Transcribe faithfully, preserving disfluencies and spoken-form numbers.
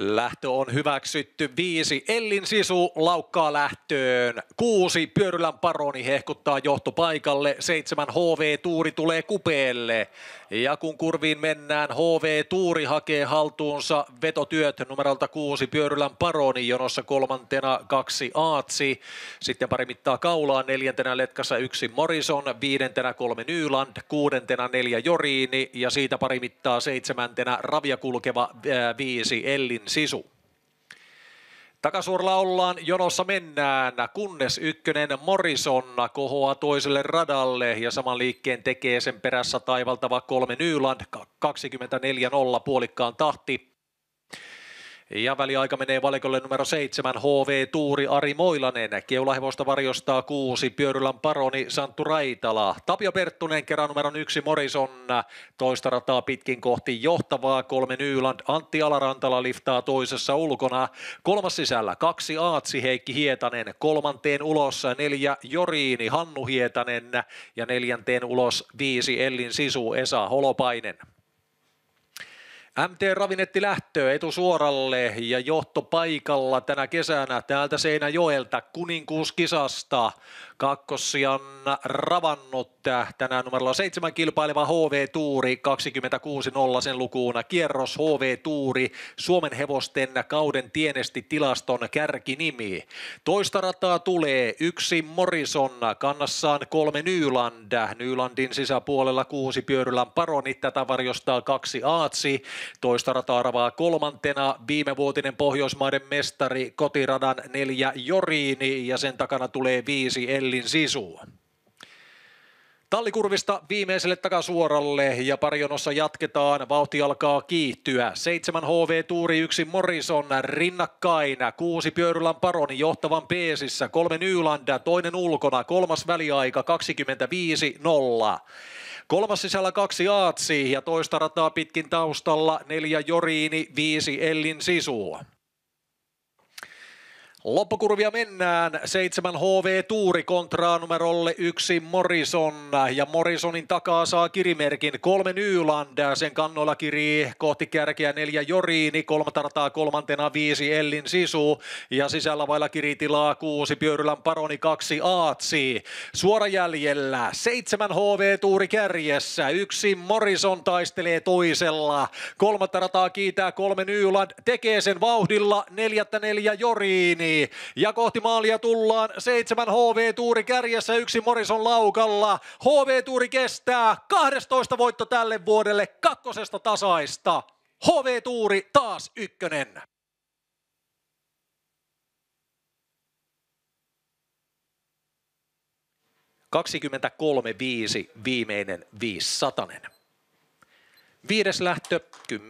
Lähtö on hyväksytty. Viisi. Ellin Sisu laukkaa lähtöön. Kuusi. Pyörylän Paroni hehkuttaa johtopaikalle. Seitsemän. H V Tuuri tulee kupeelle. Ja kun kurviin mennään, H V Tuuri hakee haltuunsa vetotyöt numerolta kuusi. Pyörylän Paroni jonossa kolmantena kaksi Aatsi. Sitten pari mittaa kaulaa. Neljäntenä letkassa yksi Morrison. Viidentenä kolme Nyland. Kuudentena neljä Joriini. Ja siitä pari mittaa seitsemäntenä ravia kulkeva ää, viisi Ellin Sisu. Takasuoralla ollaan, jonossa mennään, kunnes ykkönen Morrison kohoaa toiselle radalle ja saman liikkeen tekee sen perässä taivaltava kolme Nyland, kaksikymmentäneljä nolla puolikkaan tahti. Ja väliaika menee valikolle numero seitsemän H V Tuuri Ari Moilanen. Keulahevosta varjostaa kuusi Pyörylän Paroni Santtu Raitala. Tapio Perttunen kerää numeron yksi Morrison. Toista rataa pitkin kohti johtavaa kolme Nyland. Antti Alarantala liftaa toisessa ulkona. Kolmas sisällä kaksi Aatsi Heikki Hietanen. Kolmanteen ulos neljä Joriini Hannu Hietanen. Ja neljänteen ulos viisi Ellin Sisu Esa Holopainen. M T Ravinetti lähtö etusuoralle ja johtopaikalla tänä kesänä täältä Seinäjoelta kuninkuuskisasta. Kakkossian ravannut tänään numerolla seitsemän kilpaileva H V Tuuri kaksikymmentäkuusi nolla sen lukuun. Kierros H V Tuuri Suomen hevosten kauden tienesti tilaston kärkinimi. Toista rataa tulee yksi Morrison, kannassaan kolme Nyland. Nylandin sisäpuolella kuusi Pyörylän Paroni, tätä varjostaa kaksi Aatsi. Toista rataa ravaa kolmantena viimevuotinen Pohjoismaiden mestari kotiradan neljä Joriini ja sen takana tulee viisi Ellin Sisu. Tallikurvista viimeiselle takasuoralle ja parjonossa jatketaan. Vauhti alkaa kiihtyä. Seitsemän H V Tuuri, yksi Morrison rinnakkain. Kuusi Pyörylän Paroni johtavan peesissä. Kolme Nyland, toinen ulkona. Kolmas väliaika kaksikymmentäviisi nolla. Kolmas sisällä kaksi Aatsi ja toista rataa pitkin taustalla neljä Joriini, viisi Ellin Sisu. Loppukurvia mennään. Seitsemän H V Tuuri kontraa numerolle yksi Morrison ja Morrisonin takaa saa kirimerkin kolme Nyland. Sen kannoilla kirii kohti kärkeä neljä Joriini, kolmatta rataa kolmantena viisi Ellin Sisu ja sisällä vailla kiritilaa kuusi Pyörylän Paroni, kaksi Aatsi. Suora jäljellä seitsemän H V Tuuri kärjessä, yksi Morrison taistelee toisella. Kolmatta rataa kiitää kolme Nyland, tekee sen vauhdilla neljättä neljä Joriini. Ja kohti maalia tullaan, seitsemän H V Tuuri kärjessä, yksi Morrison laukalla. H V Tuuri kestää, kahdestoista voitto tälle vuodelle, kakkosesta tasaista. H V Tuuri taas ykkönen. kaksikymmentäkolme viisi viimeinen viisisatanen. Viides lähtö.